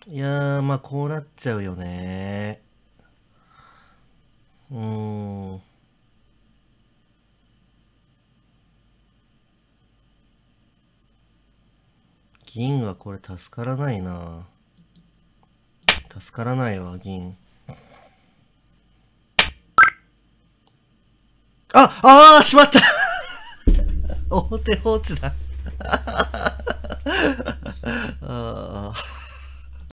いやー、まあこうなっちゃうよね。銀はこれ助からないな。助からないわ、銀。あ、しまった。大手放置だ。